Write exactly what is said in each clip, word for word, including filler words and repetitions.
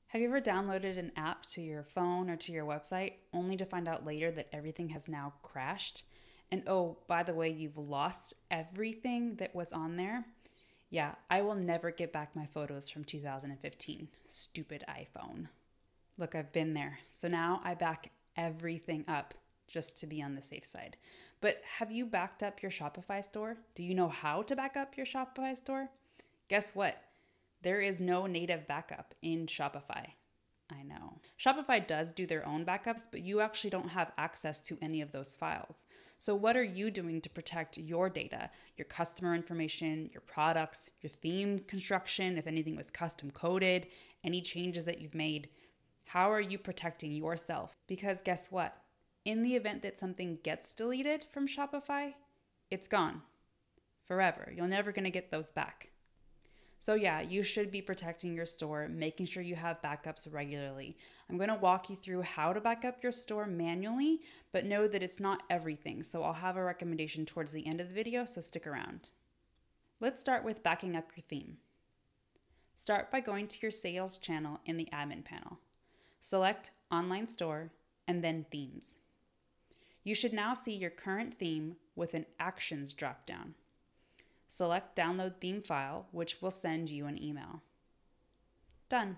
Have you ever downloaded an app to your phone or to your website only to find out later that everything has now crashed? And oh, by the way, you've lost everything that was on there? Yeah, I will never get back my photos from two thousand fifteen. Stupid iPhone. Look, I've been there. So now I back everything up just to be on the safe side. But have you backed up your Shopify store? Do you know how to back up your Shopify store? Guess what? There is no native backup in Shopify. I know. Shopify does do their own backups, but you actually don't have access to any of those files. So what are you doing to protect your data, your customer information, your products, your theme construction, if anything was custom coded, any changes that you've made? How are you protecting yourself? Because guess what? In the event that something gets deleted from Shopify, it's gone forever. You're never going to get those back. So yeah, you should be protecting your store, making sure you have backups regularly. I'm going to walk you through how to back up your store manually, but know that it's not everything. So I'll have a recommendation towards the end of the video, so stick around. Let's start with backing up your theme. Start by going to your sales channel in the admin panel. Select Online Store and then Themes. You should now see your current theme with an Actions dropdown. Select Download Theme File, which will send you an email. Done.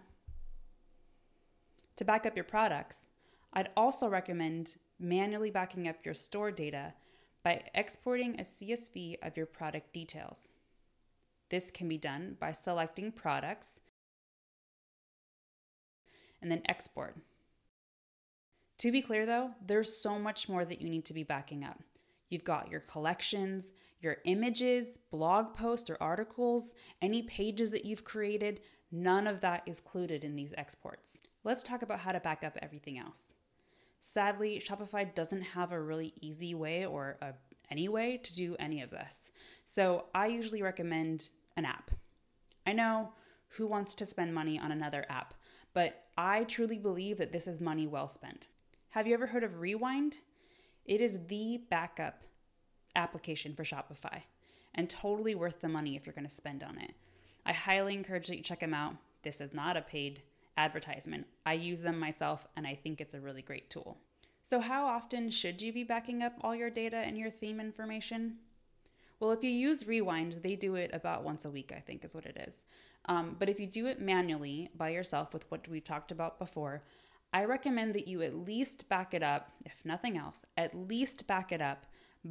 To back up your products, I'd also recommend manually backing up your store data by exporting a C S V of your product details. This can be done by selecting Products and then Export. To be clear though, there's so much more that you need to be backing up. You've got your collections, your images, blog posts or articles, any pages that you've created. None of that is included in these exports. Let's talk about how to back up everything else. Sadly, Shopify doesn't have a really easy way or a, any way to do any of this. So I usually recommend an app. I know who wants to spend money on another app, but I truly believe that this is money well spent. Have you ever heard of Rewind? It is the backup application for Shopify and totally worth the money if you're going to spend on it. I highly encourage that you check them out. This is not a paid advertisement. I use them myself and I think it's a really great tool. So how often should you be backing up all your data and your theme information? Well, if you use Rewind, they do it about once a week, I think is what it is. Um, but if you do it manually by yourself with what we talked about before, I recommend that you at least back it up, if nothing else, at least back it up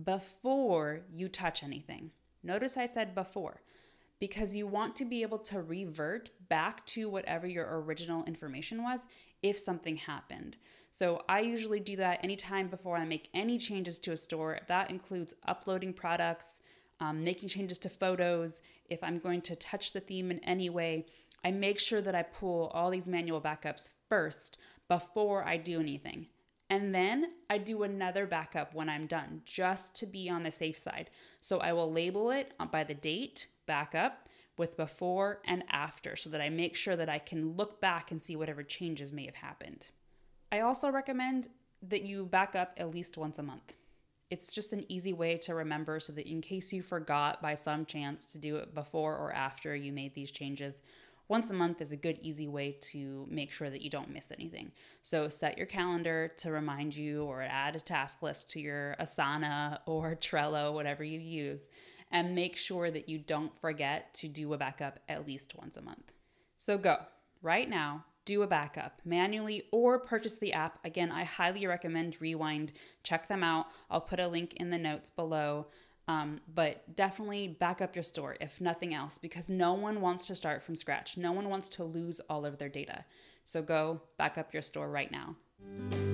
before you touch anything. Notice I said before, because you want to be able to revert back to whatever your original information was if something happened. So I usually do that anytime before I make any changes to a store. That includes uploading products, um, making changes to photos. If I'm going to touch the theme in any way, I make sure that I pull all these manual backups first before I do anything. And then I do another backup when I'm done, just to be on the safe side. So I will label it by the date, backup, with before and after, so that I make sure that I can look back and see whatever changes may have happened. I also recommend that you back up at least once a month. It's just an easy way to remember so that in case you forgot by some chance to do it before or after you made these changes, once a month is a good, easy way to make sure that you don't miss anything. So set your calendar to remind you or add a task list to your Asana or Trello, whatever you use, and make sure that you don't forget to do a backup at least once a month. So go right now, do a backup manually or purchase the app. Again, I highly recommend Rewind. Check them out. I'll put a link in the notes below. Um, but definitely back up your store, if nothing else, because no one wants to start from scratch. No one wants to lose all of their data. So go back up your store right now.